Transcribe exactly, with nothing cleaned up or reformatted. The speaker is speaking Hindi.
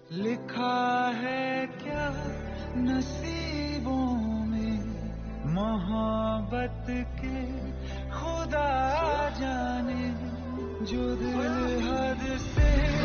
लिखा है क्या नसीबों में मोहब्बत के खुदा जाने, जो दिल हद से